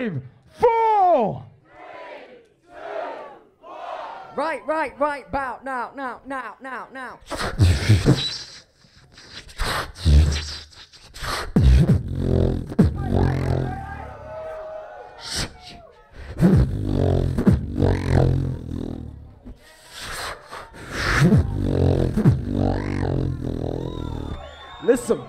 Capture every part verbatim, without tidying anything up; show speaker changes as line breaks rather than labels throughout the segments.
Five, four.
Three, two, one.
Right, right, right, bow, now, now, now, now, now. Listen.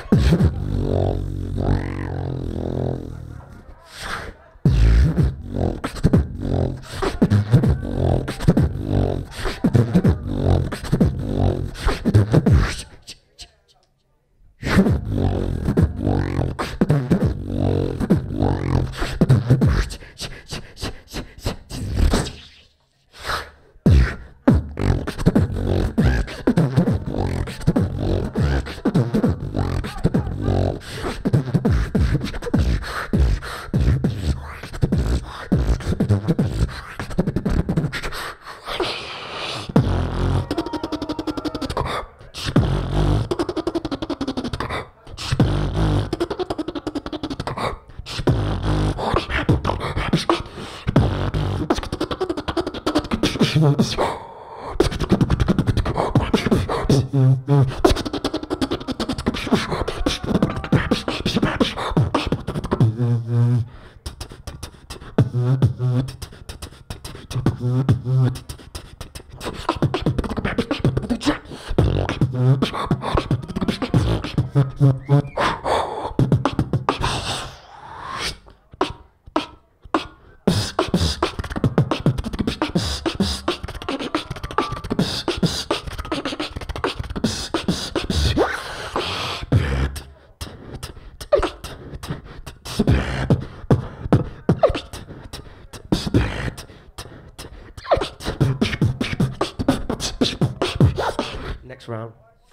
Next round.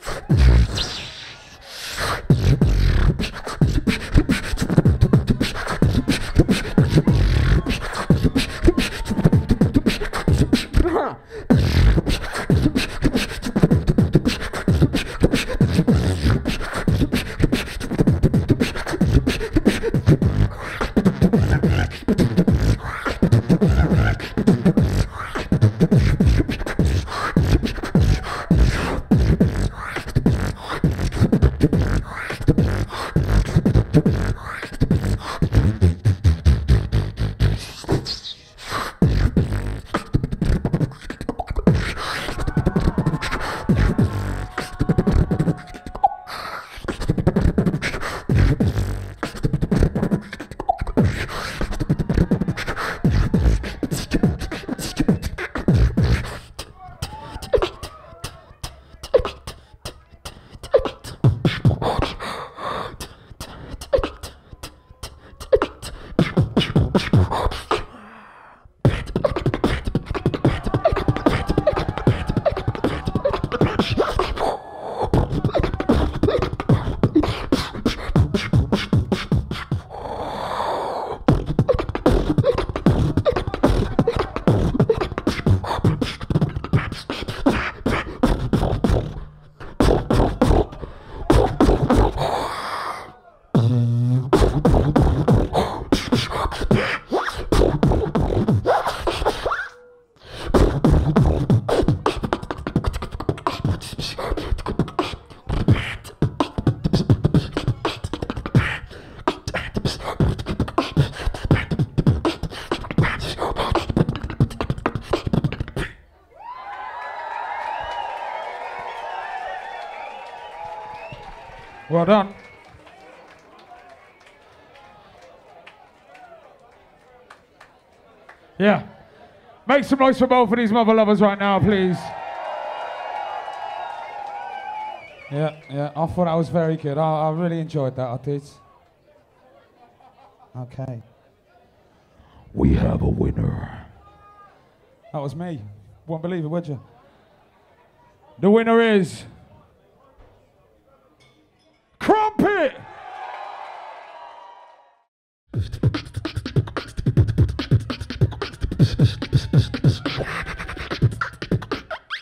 Well done. Yeah. Make some noise for both of these mother lovers right now, please. Yeah, yeah. I thought that was very good. I, I really enjoyed that, I did. Okay. We have a winner. That was me. Won't believe it, would you? The winner is